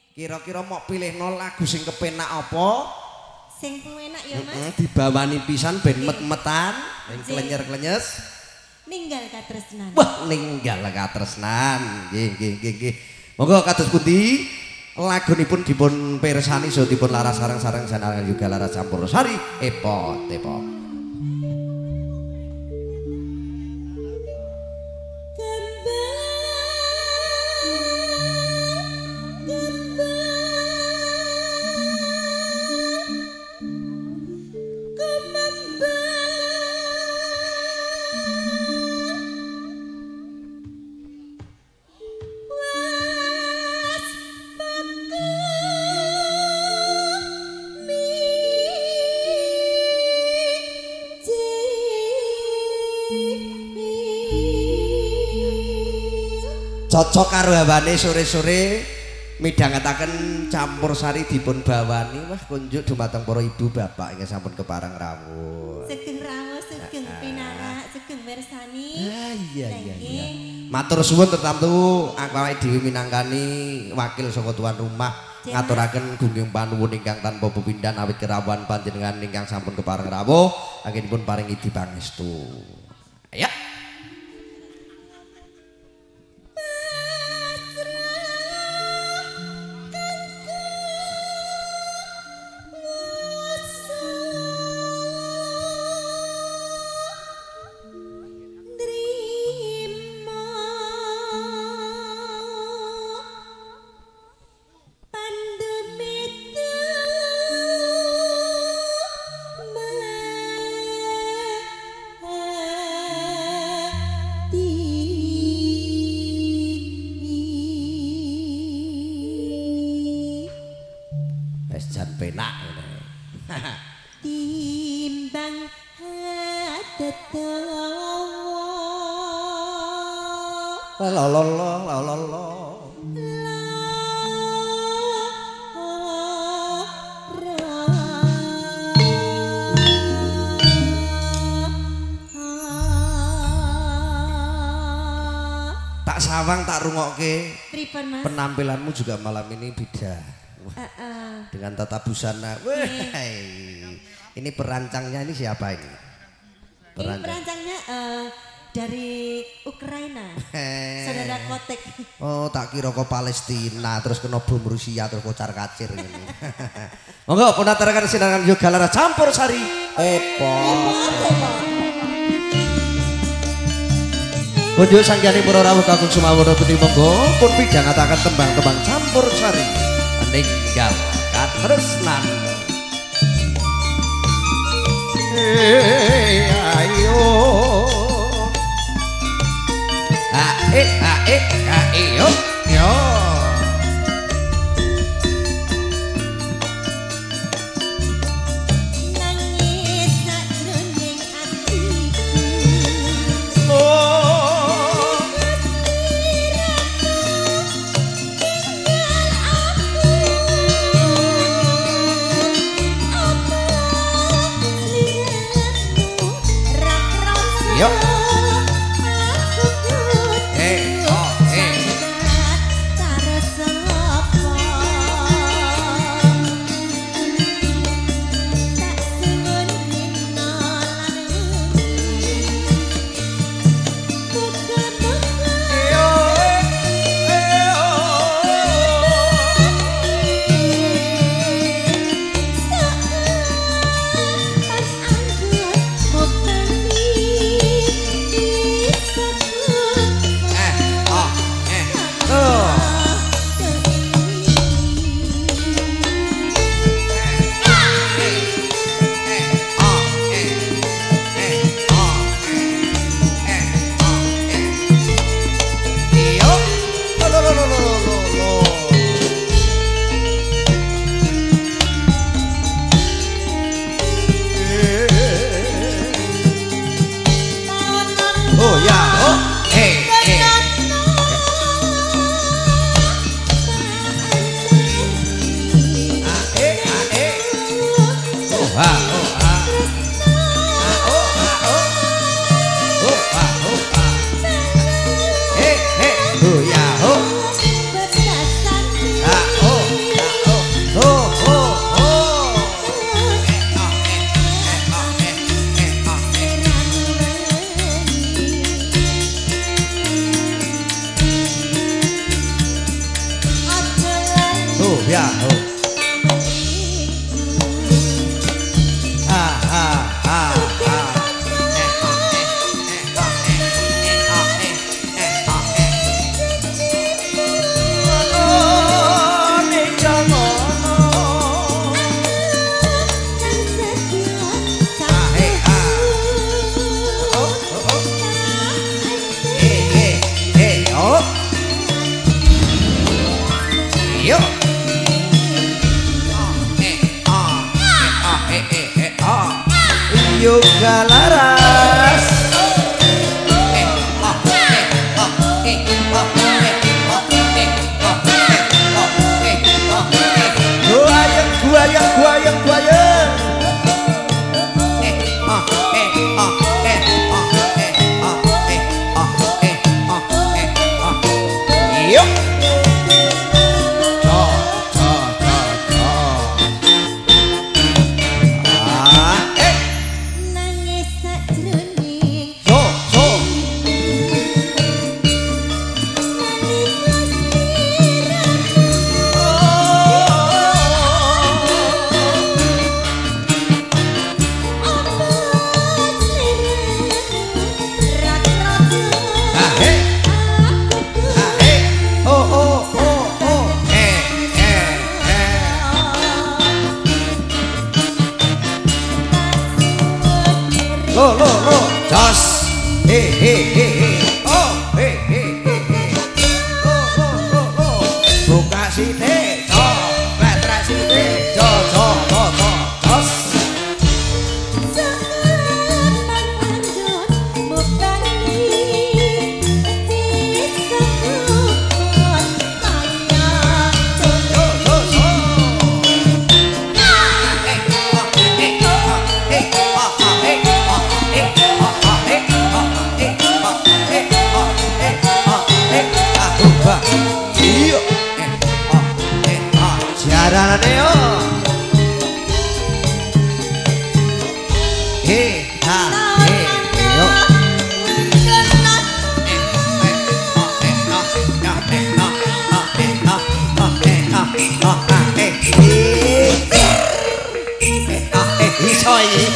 Kira-kira mau pilihno lagu sing kepenak apa? Sing enak ya Mas. Dibawani pisan ben met-metan, ben klenyer-klenyes. Ninggal katresnan. Wah, ninggal katresnan. Nggih. Monggo kados pundi lagunipun dipun pirsani so dipun laras sareng-sareng sanalika juga laras Campursari epot. Cocok karo hawane sore-sore midhangetaken Campursari dipun bawani wah kunjuk dumateng para ibu bapak ingkang sampun kepareng rawuh. Sugeng rawuh, sugeng pinarak, sugeng mirsani. Iya. Matur suwun tertamtu awake dhewe minangkani wakil saka tuan rumah ngaturaken gungging panuwun ingkang tanpa pepindhan awit kerawuhan panjenengan ingkang sampun kepareng rawuh anggenipun paring idi pangestu. Ayo. Timbang tak sawang tak rungokke. Pripun Mas? Penampilanmu juga malam ini beda. Dengan tata busana. Ini perancangnya ini siapa ini? Perancangnya dari Ukraina. Saudara Kotek. Oh, tak kira ke Palestina terus kena bom Rusia terus kocar kacir ini. Monggo pun aturaken sinarang yoga lara Campursari. Kunjuk sangjane para rawuh kakung sumawara putih monggo pun pidhangetaken tembang-tembang Campursari. Ninggal katresnan. Ayo. Yo. Nangis sakjroning atiku. Yo. Oh ya. Oh. Yoga laras guayang yuk lo jos oh buka sithik jo petrek sithik jo jos jarane yo yo iso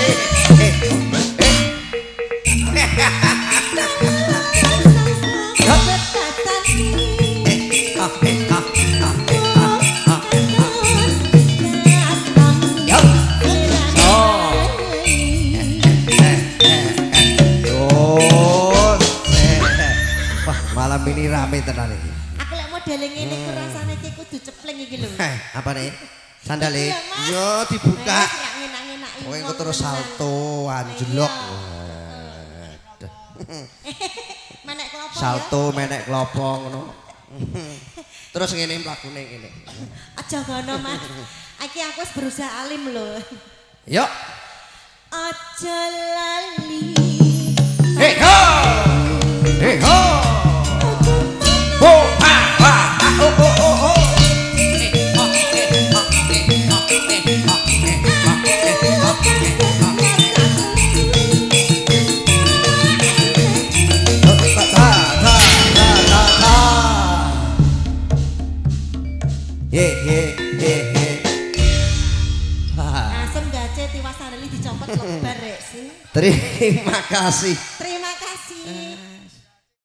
malam ini rame tenan iki. Aku lek modele ngene ku rasane iki kudu cepleng iki lho. Apa nih? Sandale? Yo dibuka. Kowe engko terus salto anjlok. Menek klopo. Salto menek klopo ngono. Terus ngene mlakune ngene. Aja ngono, Mas. Iki aku wis berusaha alim lho. Yuk. Aja lali. Hey ho. Hey ho. Oh oh. Asem gace tiwas sandali dicopot lebar rek sih. Terima kasih.